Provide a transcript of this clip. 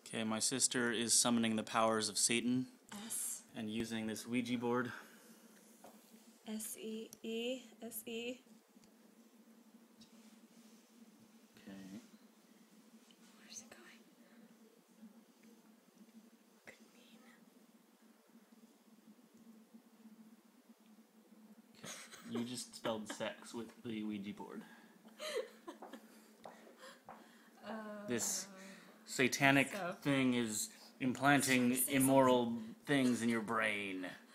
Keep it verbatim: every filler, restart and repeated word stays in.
Okay, my sister is summoning the powers of Satan S. and using this Ouija board. S E E S E. Okay. Where's it going? Could mean. Okay. You just spelled sex with the Ouija board. Uh, This satanic so. thing is implanting Say immoral things in your brain.